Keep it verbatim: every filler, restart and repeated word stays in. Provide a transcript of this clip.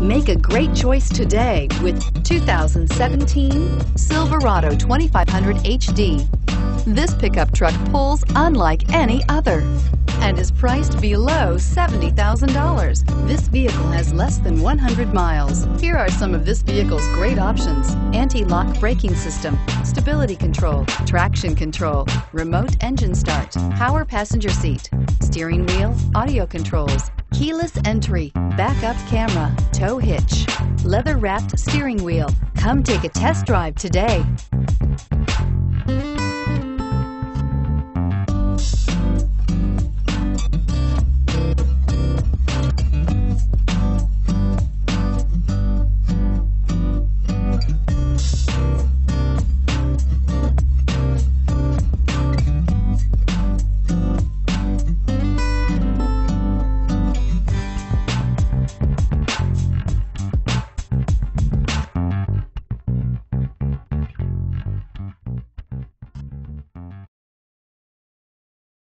Make a great choice today with two thousand seventeen Silverado twenty-five hundred H D. This pickup truck pulls unlike any other and is priced below seventy thousand dollars. This vehicle has less than one hundred miles. Here are some of this vehicle's great options: anti-lock braking system, stability control, traction control, remote engine start, power passenger seat, steering wheel audio controls, keyless entry, backup camera, tow hitch, leather-wrapped steering wheel. Come take a test drive today.